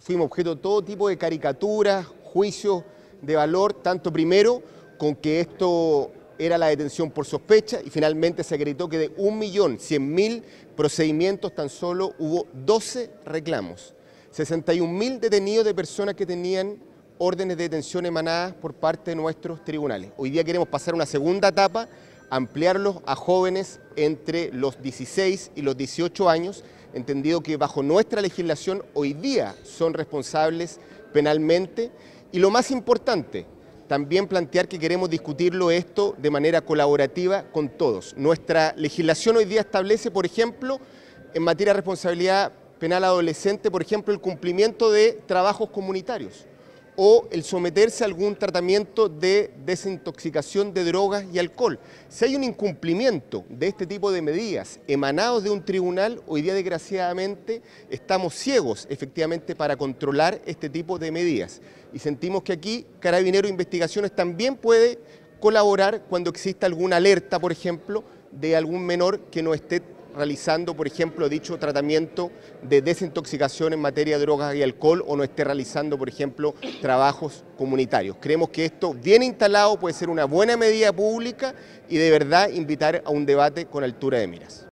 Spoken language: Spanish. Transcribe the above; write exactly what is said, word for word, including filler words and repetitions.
Fuimos objeto de todo tipo de caricaturas, juicios de valor, tanto primero con que esto era la detención por sospecha y finalmente se acreditó que de un millón cien mil procedimientos tan solo hubo doce reclamos. sesenta y un mil detenidos de personas que tenían órdenes de detención emanadas por parte de nuestros tribunales. Hoy día queremos pasar a una segunda etapa, ampliarlos a jóvenes entre los dieciséis y los dieciocho años, entendido que bajo nuestra legislación hoy día son responsables penalmente. Y lo más importante, también plantear que queremos discutirlo esto de manera colaborativa con todos. Nuestra legislación hoy día establece, por ejemplo, en materia de responsabilidad penal adolescente, por ejemplo, el cumplimiento de trabajos comunitarios o el someterse a algún tratamiento de desintoxicación de drogas y alcohol. Si hay un incumplimiento de este tipo de medidas emanados de un tribunal, hoy día desgraciadamente estamos ciegos efectivamente para controlar este tipo de medidas. Y sentimos que aquí Carabineros de Investigaciones también puede colaborar cuando exista alguna alerta, por ejemplo, de algún menor que no esté realizando, por ejemplo, dicho tratamiento de desintoxicación en materia de drogas y alcohol o no esté realizando, por ejemplo, trabajos comunitarios. Creemos que esto bien instalado puede ser una buena medida pública y de verdad invitar a un debate con altura de miras.